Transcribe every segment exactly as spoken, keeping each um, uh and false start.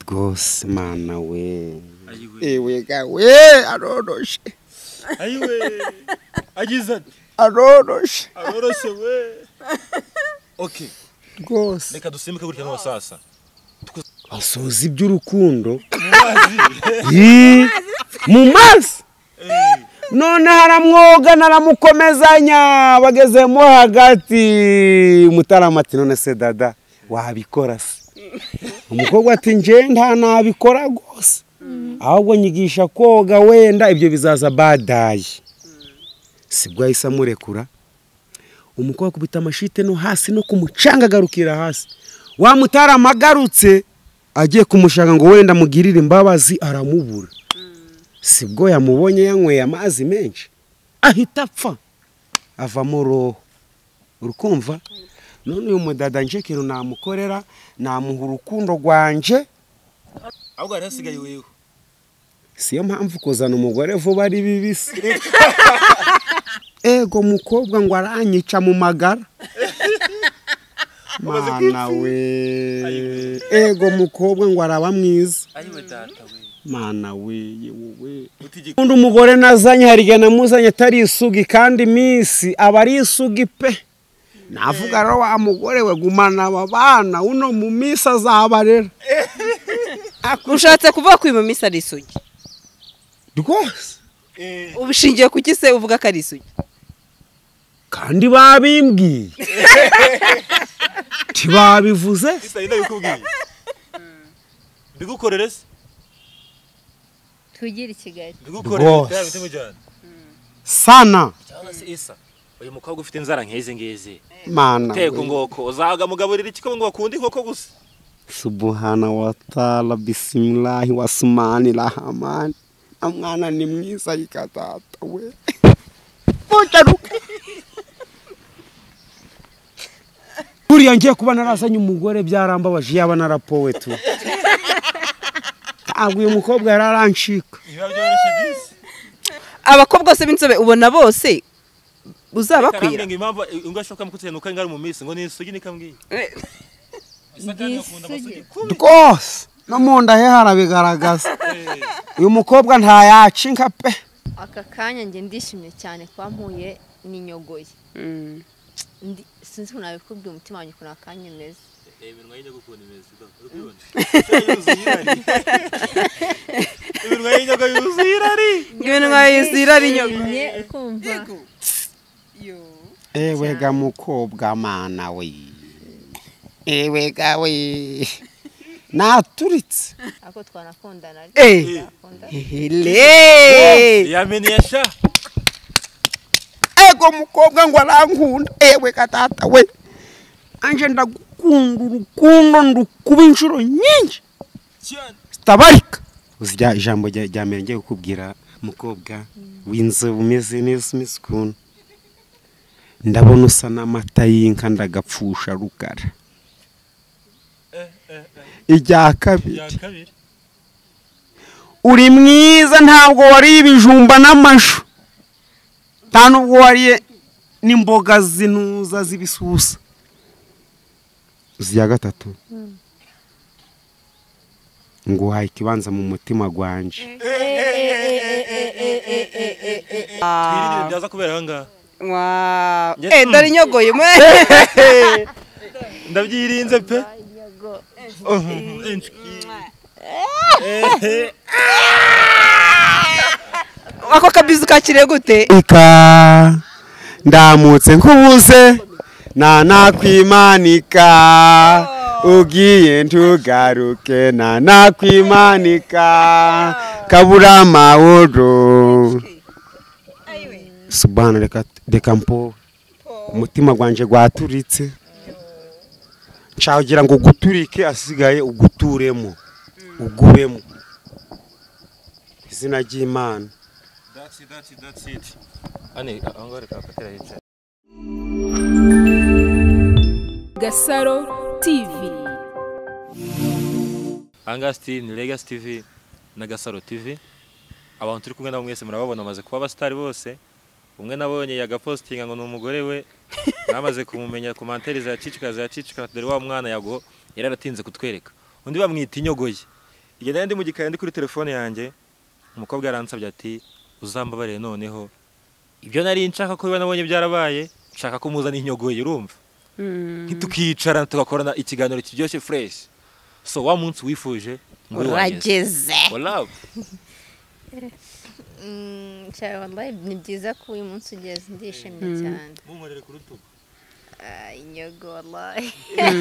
Gose mana we. Ewe gawe aroroshe. Ayiwe. Agize aroroshe. Aroroshe we. Okay. Gose. Reka dusimbuke gutya no sasa. Asoza iby'urukundo. Yi. Mu mazi. None haramwoga naramukomezanya bagezemo hagati mutaramati none se dada wabikora se. Umukobwa ati nje nta nabikora gose. Ahubwo nyigisha koga wenda ibyo bizaza badaye. Sibwo ahise amurekura. Umukobwa kubita amashite no hasi no kumucanga garukira hasi. Wa mutaramgarutse agiye kumushaka ngo wenda mugirire imbabazi aramubura. Sibwo yamubonye yanyweye amazi menshi ahita apfa avamo roho. Urukumva none uyu mudada nje kintu namukorera namuha urukundo rwanje ahubwo arasigaye wewe. Siyo mpamvu kuzana umugore vuba ari bibisi. Ego mukobwa ngo aranyica mu magara. Mana we. Ego mukobwa ngo araba mwiza. Ayiwe data we. Mana we yewe. Undi umugore nazanye harige namuzanye atari isugi kandi misi aba ari isugi pe. Navuga ro wa mugore we gumana abana uno mu misi azabarera. Ushatse kuvuga ko mu misi ari isugi. Rwose. Eh. Ubishingiye kuki se uvuga ko ari isugi? Kandi babimbwiye. Tibabivuze? Isa ina bikubwiye. Bigukorere se? Tugira Kigali. Bigukorere bitemo cyane. Sana. Cyangwa se Isa. Uyu mukobwa ufite inzara nkeze ngeze. Mana. Teko ngoko uzaga mugaburira ikiko ngo bakundi nkoko gusa. Subhana wa ta'ala bismillahi wasmani rahman. Amwana ni mwiza yikatata we. Mucaruka. Buriya ngiye kuba narazanye umugore byarambabaje yaba narapowe tu. Agwe umukobwa yararanshika. Iba byoroshye bise. Abakobwa se binzobe ubona bose uzabakwira. Kandi impamvu ungashoka mukutsenuka ngari mu misi ngo ni isugi nikambwiye. Rwose no munda he harabigaragaza. Uyu mukobwa nta yacinka pe. Aka kanya nge ndishimye cyane kwa mpuye n'inyogoye. Mm. Ndi sinzi ko nabikubwiye umutima wanjye kuna kanya meze. Ibintu yinye gukunda imeze urabibona. Ibintu yinye ko yuzirari. Ibintu yuzirari nyogoye ukumva. Yo. Ewe ga mukobwa mana we. Ewe ga we. Naturitse. Ako twanakundana. Eh. Hele. Yamenyesha. Ego mukobwa ngo arankunda. Ewe katata we. Anje ndagukunda urukundo ndukuba inshuro nyinshi. Cyane. Stabarika. Uzijya ijambo rya mbere ngiye kukubwira mukobwa winzo umeze neza misukuna. Ndabona usa n'amata y'inka ndagapfusha rugara. Ijya kabiri. Uri mwiza ntabwo wari ibijumba n'amashu. Tanubwo wari n'imboga zinuza zibisusa. Uziya gatatu. Ngo haye kibanza mu mutima gwanje. Twirinde byaza kubera hanga. Wow. Eh ndari nyogoye mwe. Ndabyirinze pe. Ako kabizu kakire gute? Ika ndamutse nkubuze na nakwimanika ugiye ntugaruke na nakwimanika kabura mahoro. Subhana reka reka mpo umutima gwanje gwaturitse. Ncagira ngo guturike asigaye uguturemo ugubemo izina ry'Imana. That's it, that's it, that's it. Ane angore kakatera yica. Gasaro T V. Angasti ni Legacy T V na Gasaro T V. Abantu turi kumwe na mwese murababona maze kuba abastari bose. Umwe nabonye yagapostinga ngo numugore we namaze kumumenya commentaires ya cicika za cicika dore wa mwana yago yararatinze kutwereka. Undi bamwita inyogoye. igihe nari ndi mu gikari ndi kuri telefone yanjye umukobwa yaransabye ati uzambabarire noneho ibyo nari nshaka ko biba nabonye byarabaye nshaka ko muzana inyogoye urumva tukicara tugakorana ikiganiro kiryoshye fresh so wa munsi wifuje ngo urageze wala Mm, cya wallahi ni byiza ko uyu munsi ugeze ndishimye cyane. mumurere ku rutugu Ah, inyogo wallahi.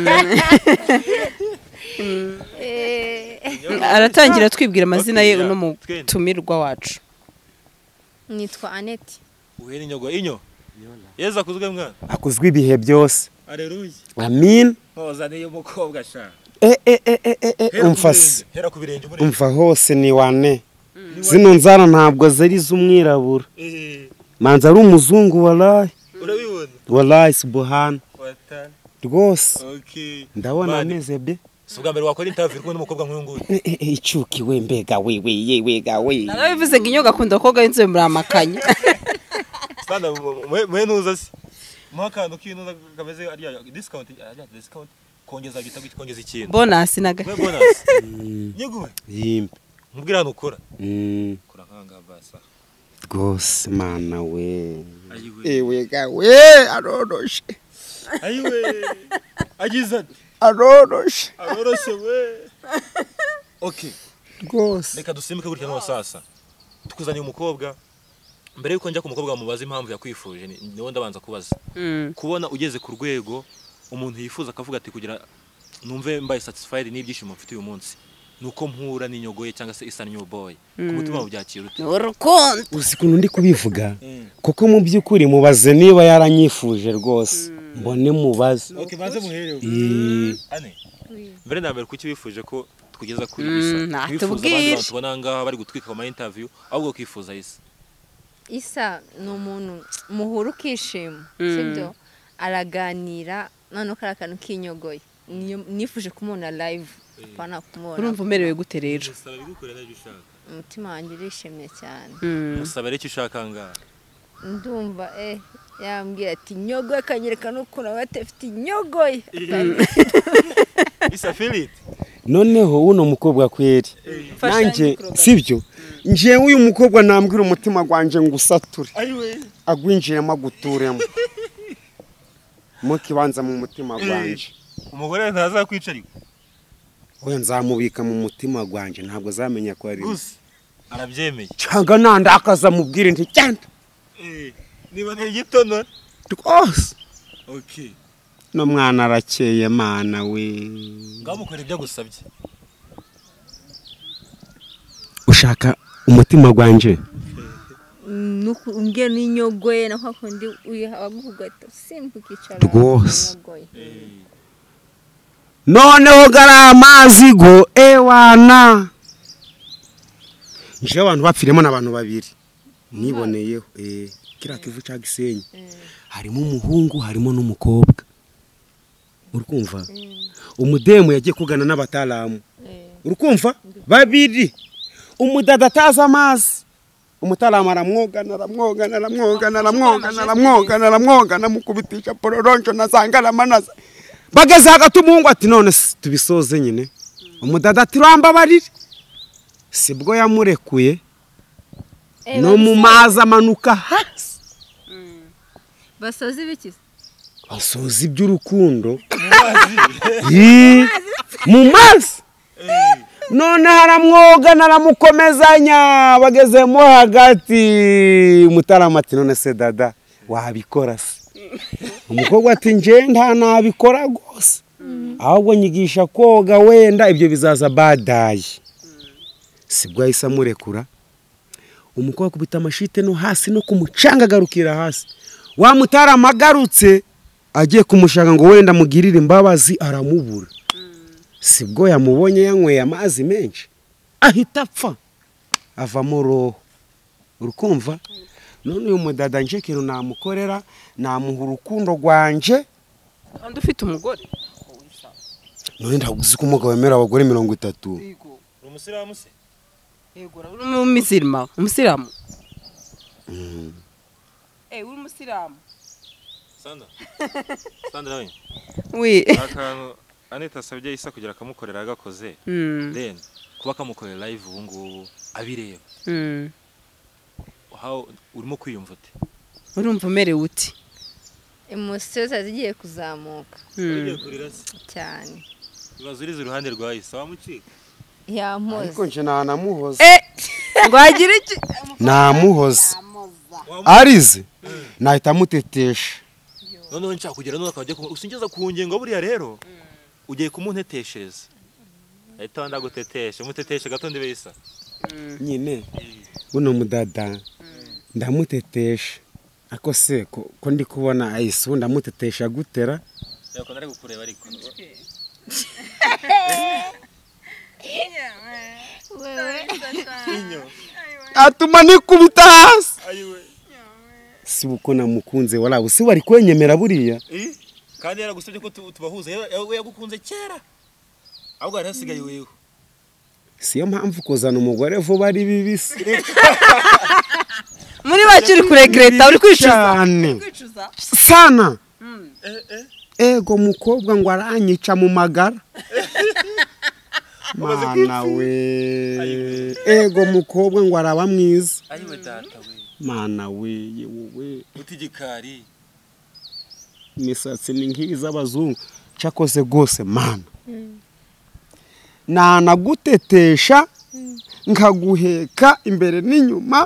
aratangira twibwira amazina ye Okay, uno yeah. mutumirwa wacu. Nitwa Annette. uhere inyogo inyo yeza kuzwe mwana akuzwe ibihe byose aleluya amin kozaniye umukobwa sha e e e e e e umfase hera ku birenge muri umva hose ni wane zino nzara ntabwo zari z'umwirabura eh manza ari umuzungu wallahi urabibona wallahi subhana watana rwose okay ndabona Mani. ameze be subwa mbere wakora interview kumwe n'umukobwa nk'uyu nguyu E, e, e, icuki we mbega we we ye wega we Narabivuze ngo inyoga akunda koga y'inzobe muri amakanya. standa mwe nuza se mwakando kintu kameze ari discount ari discount kongeza gita kongeza ikintu Bonus naga. we bonus nyiguwe yimbe mubwira hano ukora Mm, kora nkanga basa rwose mana we ayiwe e wega we arodoshe ayiwe agize arodoshe aroroshe we okay rwose reka dusimbuke gutya no sasa tukuzaniye umukobwa mbere yuko njya ku mukobwa mubaza impamvu yakwifuje niwo ndabanza kubaza kubona ugeze ku rwego umuntu yifuza akavuga ati kugira numve mbaye satisfied n'ibyishimo mfite uyu munsi nuko mpura n'inyogoye cyangwa se isa new boy ku mutima wabyakira ute Urukundo. uzi kuntu ndi kubivuga kuko mu by'ukuri mubaze niba yaranyifuje rwose mbone mubaze okay baze muherewe Eh, ane mbere na mbere kuki wifuje ko tugeza kuri Mm, isa natubwire. wifuza abandi bantu tubona ngaha bari gutwika mu interview ahubwo kifuza isa Isa ni umuntu muhura ukishima sibyo araganira none ko ari akantu k'inyogoye. Niyo- nifuje kumubona live pana kumubona Urumva umerewe gute rero? musaba bigukore n'ibyo ushaka umutima wanjye urishimye cyane. musaba rero icyo ushaka ngaha Ndumva eh yambwira ati nyogoye akanyereka n'ukuntu aba afite inyogoye. isa feel it noneho uno mukobwa kweri nanjye sibyo njewe uyu mukobwa nambwira umutima gwanje ngo usature ayiwe agwinjiremo aguturemo mu kibanza mu mutima gwanje umugore ntazakwicarika we nzamubika mu mutima gwanje ntabwo zamenya ko ari gusa arabyemeye cyangwa nandakaza mubwire nti cyanda eh niba ni igitono rwose okay no mwana arakeye mana we ngamukora ibyo gusabye ushaka umutima gwanje Nuko umbwiye n'inyogoye na kwa kundi uyavuga ati simba ukicara. Rwose. inyogoye. noneho gari amazi go ewana nje abantu bapfiremo n'abantu babiri niboneyeho eh kira kivu cya Gisenyi harimo umuhungu harimo n'umukobwa urukumva umudemu yagiye kugana n'abatalamu urukumva babiri umudada ataza amazi umutalamu aramwogana aramwogana aramwogana aramwogana aramwogana aramwogana mukubitisha pororonjo nasangana manaza bageze hagati umuhungu ati none tubisoze nyine umudada ati rambabarire sibwo yamurekuye no mu mazi amanuka hasi Basoza ibiki? basoza iby'urukundo mu mazi none haramwogana aramukomezanya bagezemo hagati umutarama ati none se dada wabikora se umukobwa ati nje nta nabikora rwose ahubwo nyigisha koga wenda ibyo bizaza badaye sibwo yahise amurekura umukobwa kubita amashite no hasi no kumucanga agarukira hasi wa mutarama agarutse agiye kumushaka ngo wenda mugirire imbabazi aramubura sibwo yamubonye yanyweye amazi menshi ahita apfa avamo roho urukumva none uyu mudada nje kintu namukorera namuha urukundo rwanje Kandi ufite umugore. none ndaguzi ko umugabo wemera abagore mirongo itatu umusiramu se Yego, uri umusirimu, umusiramu. Eh, uri umusiramu. sanda sanda nawe Oui. akantu Anita asabye isa kugira akamukorera agakoze Mm. then kuba kamukorera live ubu ngubu abireba Mm. how urimo kwiyumva ute urumva umerewe uti emosiyo zazigiye kuzamuka ugiye kurira se cyane ibazo urize iruhande rwa Isa wamucika yamoze ariko nje nanamuhoza eh ngo agire iki namuhoza arize nahita mutetesha noneho nshaka kugera none akajya usingeza ku ngingo buriya rero ugiye kumunteteshereza ahita wanda gutetesha mutetesha gato ndibe Isa nyine buno mudada ndamutetesha ako se ko ko ndi kubona ayise ndamutetesha gutera yako nari gukureba ariko wewe atuma nikubita hasi ayiwe si uko namukunze wala usi wari kwenyemera buriya eh kandi yaragusabye ko tu- tubahuza yawe yagukunze kera ahubwo hari hasigaye wewe siyo mpamvu kuzana umugore vuba ari bibisi muri bake uri kuregreta uri kwicuza cyane sana ego mukobwa ngo aranyica mu magara mana we ego mukobwa ngo araba mwiza ayiwe data we mana we yewe utigikari imisatsi ni nk'iza abazungu cyakoze gose mana nanagutetesha nkaguheka imbere n'inyuma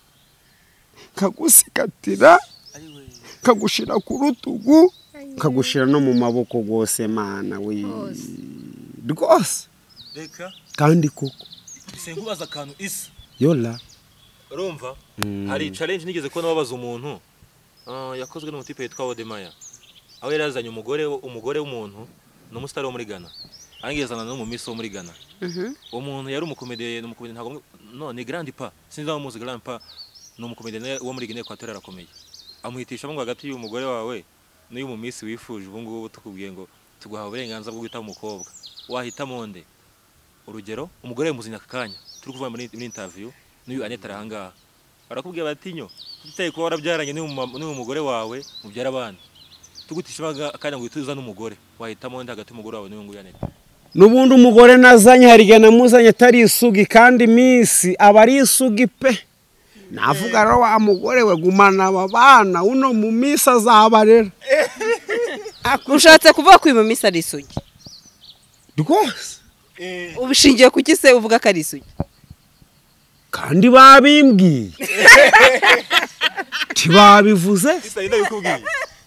nkagusikatira ayiwe nkagushira ku rutugu nkagushira no mu maboko gose mana we rwose reka kandi koko senkubaza akantu Isa yola urumva hari challenge nigeze ko nababaza umuntu ah yakozwe n'umutipe yitwa Odemaya aho yarazanye umugore umugore w'umuntu no mustari wo muri Ghana angezana no mu miss wo muri Ghana Mhm. uwo muntu yari umukomediye n'umukomediye ntago no ni Grand Pa sinzi aho muzi Grand Pa no umukomediye wo muri Guinea Equatorial arakomeye amuhitisha ngo hagati y'umugore wawe n'uyu mu miss wifuje ubu ngubu tukubwiye ngo tuguha uburenganzira bwo guhita umukobwa wahita monde urugero umugore muzinya akanya turi kuvuga muri interview n'uyu Aneta arahangaha barakubwiye batinyo tuteye ko warabyaranye n'uyu mugore wawe mubyara abana tugutishabaga akanya ngo wituza n'umugore wahita monde hagati y'umugore wawe n'uyu nguyu Aneta nubundi umugore nazanye harigana namuzanye atari isugi kandi misi aba ari isugi pe navuga rero wa mugore we gumana aba bana uno mu misi azabarera ushatse kuvuga ko uyu mumisi ari isugi rwose ubishingiye ku kise uvuga ko ari isugi kandi babimbwiye tibabivuze Isa ina bikubwiye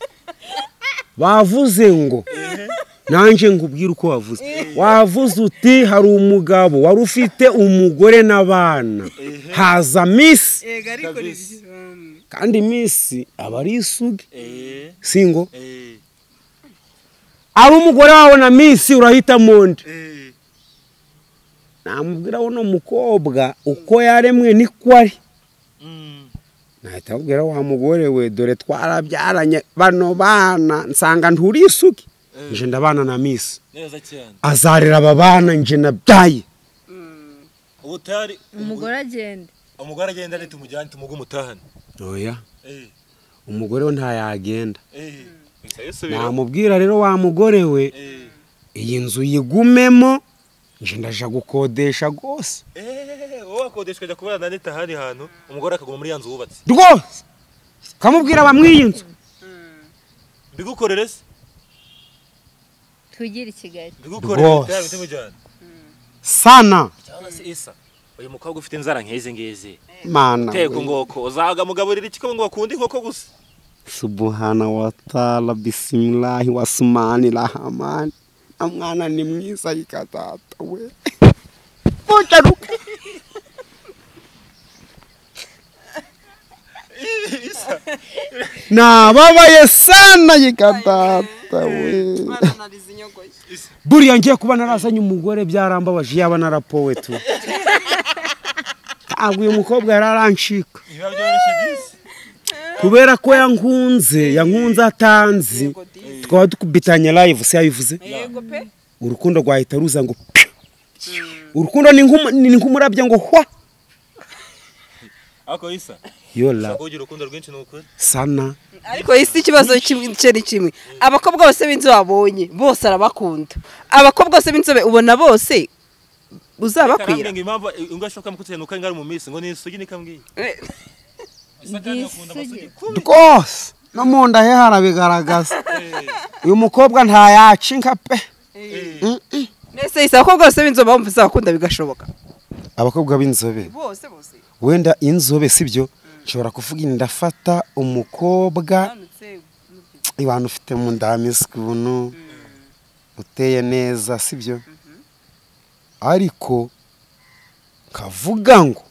bavuze ngo nanje ngubwira uko wavuze wavuze uti hari umugabo wari ufite umugore n'abana haza misi kandi misi aba ari isugi eh singo eh ari umugore wawe na misi urahita monde eh namubwira uno mukobwa uko yaremwe niko ari mm nahita abwira wa mugore we dore twarabyaranye bano bana nsanga nturi isugi nje ndabana na misi neza cyane azarera aba bana nje nabyaye ubutari umugore agenda umugore agenda ari tumujyane tumuge umutahane oya eh umugore we ntayagenda eh Isa yesubira namubwira rero wa mugore we eh iyi nzu yigumemo nje ndaja gukodesha gose eh wowe akodeshwa jya kubana na Aneta hari hantu umugore akaguma muri yanzu wubatse rwose kamubwira bamwiyi nzu bigukorere se tugire i Kigali bigukorere Rwose. cyane bitumujyane sana cyangwa se Isa uyu mukobwa ufite inzara nk'izi ngizi mana teko we. ngoko uzaga mugaburira ikiko ngo bakunda inkoko gusa subhana wa taala bismillahi wasmani rahman amwana ni mwiza yikatata we Pocharuka nababaye sana yikatata we buriya ngiye kuba narazanye umugore byarambabaje yaba narapowe tu ntabwo uyu mukobwa yararancika biba byoroshye byose kubera ko yankunze yankunze atanzi twaba dukubitanye live se yabivuze yego pe urukundo rwahita ruza ngo piu. urukundo ni nk'umu- ni nk'umurabyo ngo hwa ako Isa yola ugira urukundo rwinshi n'ukuri sana ariko isi ikibazo kimwe cye ni kimwe abakobwa bose b'inzobe babonye bose arabakunda abakobwa bose b'inzobe ubona bose uzabakwira ngo impamvu ungashoka mukutsenuka ngari mu minsi ngo ni isugi nikambwiye rwose no mu nda he harabigaragaza uyu mukobwa ntayaca inka pe nese isa ko rwose b'inzobe bumva zakunda bigashoboka abakobwa b'inzobe bose bose wenda inzobe sibyo nshobora kuvuga ndafata umukobwa ibana ufite mu ndamisi kuntu uteye neza sibyo ariko kavuga ngo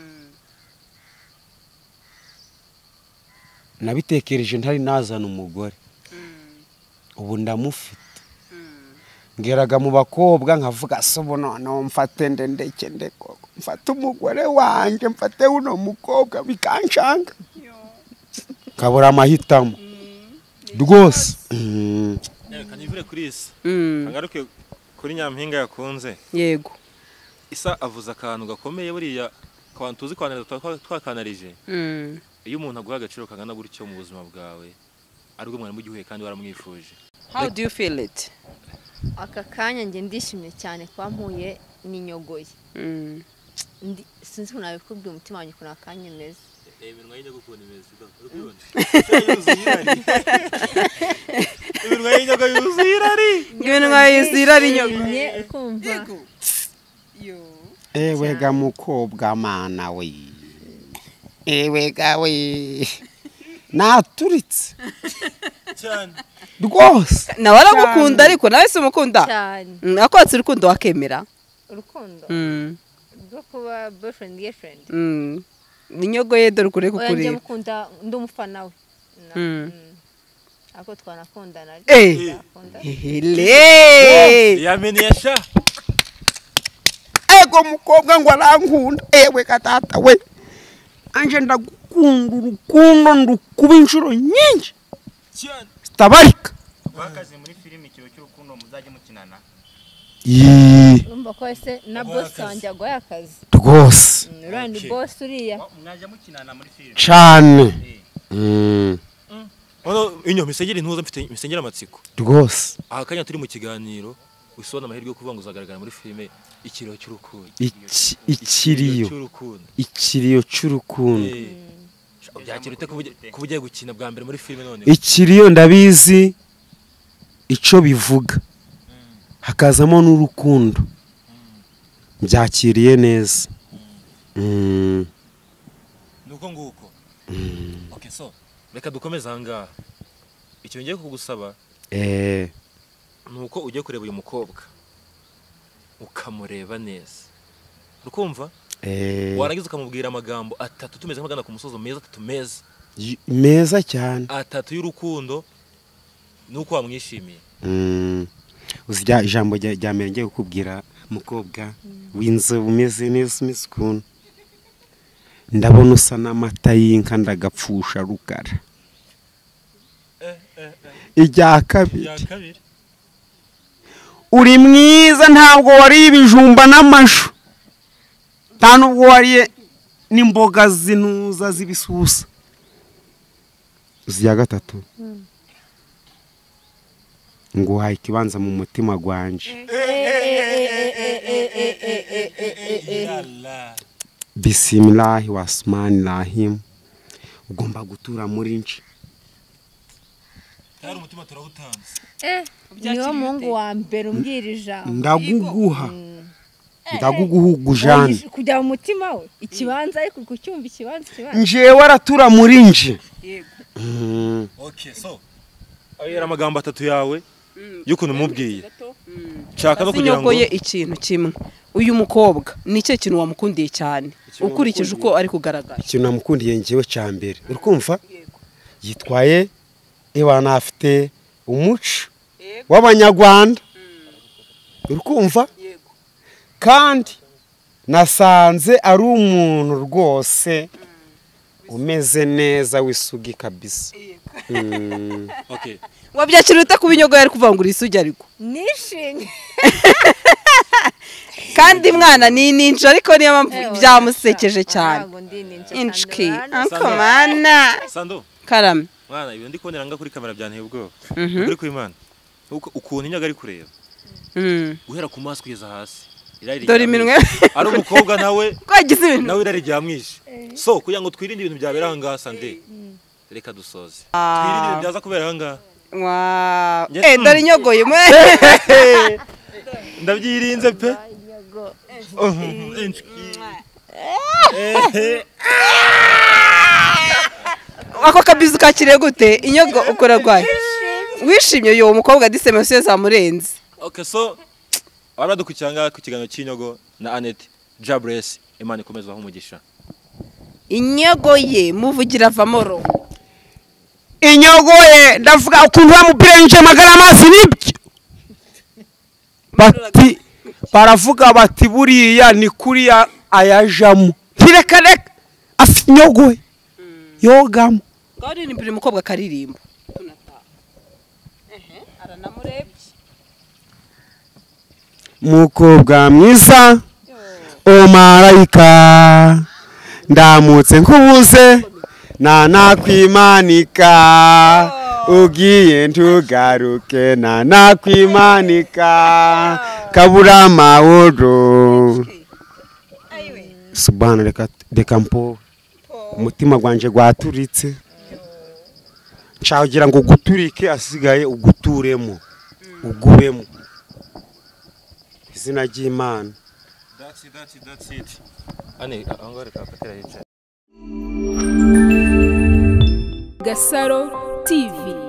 nabitekereje ntari nazana umugore ubu ndamufite ngeraga mu bakobwa nkavuga sobo none mfate ndendeke ndeko mfate umugore wanje mfate uno mukobwa bikanshanga kabura amahitamo rwose kanivure kuri Isa angaruke kuri Nyampinga yakunze yego Isa avuza akantu gakomeye buriya kwantu tuzi kwanira twakanarije iyo umuntu aguha agaciro kangana gutyo mu buzima bwawe ariko mwari mu gihuye kandi waramwifuje. How do you feel it? Aka kanya nge ndishimye cyane kwa mpuye n'inyogoye. Mm. Sinzi ko nabikubwiye umutima wanjye kuna kanya meze. Eh ibintu yinyo gukunda imeze urubibona. Ibintu yinyo yuzirari. Ibintu yuzirari nyogoye kumva. Yo. Ewe ga mukobwa mana we. Ewe ga we. Naturitse. Cyane. Rwose. Nawe aragukunda ariko nawe se umukunda. Cyane. Akwatse urukundo wakemera. Urukundo. Mm. Rwo kuba boyfriend girlfriend. Mm. Ninyogoye dore kure kukurira. Oya mukunda ndumufana we. Mm. Ako twanakundana. Eh. Hele. Yamenyesha. Ego mukobwa ngo arankunda. Ewe katata we. Anje ndagukunda urukundo ndukuba inshuro nyinshi. Cyane. Tabarika. Bakaze muri filimi kiro cy'urukundo muzaje mukinana. Yee. Numva ko ese na boss wanje agwaye akazi. Rwose. Urandi boss uriya. Mwaje mukinana muri filimi. Cyane. Mm. Ono inyo misengera intuza mfite misengera amatsiko. Rwose. Aha kanya turi mu kiganiro usona amahirwe yo kuvuga ngo uzagaragara muri filime ikiro cy'urukundo. Iki ikiriyo. Cy'urukundo. Ikiriyo cy'urukundo. Byakirute kubugiye gukina bwa mbere muri filime none. Ikiriyo ndabizi ico bivuga. Hakazamo n'urukundo. Byakiriye neza. Mm. Nuko nguko. Okay so reka dukomeza hanga. Icyo ngiye kugusaba Eh nuko ujye kureba uyu mukobwa ukamureba neza. Urukumva? eh Warangiza ukamubwira amagambo atatu tumeze nk'agana ku musozo meza atatu meza. meza cyane. Atatu y'urukundo nuko wamwishimiye. Mm. Uzijya ijambo rya mbere ngiye kukubwira mukobwa winzo umeze neza umisukuna. Ndabona usa n'amata y'inka ndagapfusha rugara. Eh eh Ijya kabiri. ya kabiri. Uri mwiza ntabwo wari ibijumba n'amashu. Tanubwo wariye n'imboga zinuza zibisusa. Uziya gatatu. Nguhaye ikibanza mu mutima gwanje. Bismillahi wasmani rahim. Ugomba gutura muri nci. Tari umutima turawutanze. Eh, niwo mungu wa mbere umbwira ijambo. Ndaguguha. Ndaguguhugujana. Kujya mu mutima we. Ikibanza ariko kucyumva ikibanza ikibanza. Njewe aratura muri nci. Yego. Mm. Okay so ayera amagambo atatu yawe y'ukuntu mubwiye. Chaka no kugira ngo Sinyogoye ikintu kimwe. Uyu mukobwa ni cyo kintu wamukundiye cyane. Ukurikije uko ari kugaragara. Ikintu namukundiye ngewe cya mbere. Urukumva? Yitwaye ewana afite umuco w'Abanyarwanda. Urukumva? Kandi nasanze ari umuntu rwose umeze neza wisugi kabisa. Mm. Okay. Wabyakira ute kubinyogoye ari kuvangura isugi ariko. Nishimye. Kandi mwana ni ninja ariko niyo mpamvu byamusekeje cyane. Inchki. Ankomana. Sando. Karame. Mwana ibi ndi kubonera nga kuri kamera byanteye ubwo. Mhm. Kuri ku Imana. Uko ukuntu inyaga ari kureba. Mm. Guhera ku maso kugeza hasi. dore iminwe ari umukobwa nawe kwagize ibintu nawe irari ryamwishe so kugira ngo twirinde ibintu byabera ahangaha Sande reka dusoze twirinde ibintu byaza kubera ahangaha wow eh dore inyogoye mwe ndabyirinze pe ako kabizu kakire gute inyogo ukora gwaye wishimye yo umukobwa disemesiyo zamurenze okay so abadukurikiranga ku kiganiro cy'inyogo na Annette Jabress Imana ikomeza aho umugisha inyogo ye muvugira vamoro inyogo ye ndavuga ukuntu bamubirenje magara amazi nibyo bati baravuga bati buriya ni kuri ayajamo ntireka reka afite inyogo yogamo ngari ni buri mukobwa karirimbo ehe aranamurebye mukobwa mwiza o marayika ndamutse nkubuze na nakwimanika ugiye ntugaruke na nakwimanika kabura amahoro subhana reka reka mpo umutima gwanje gwaturitse ncagira ngo guturike asigaye uguturemo ugubemo izina ry'Imana. That's it, that's it, that's it. Ane angore kapatera yicaye. Gasaro T V.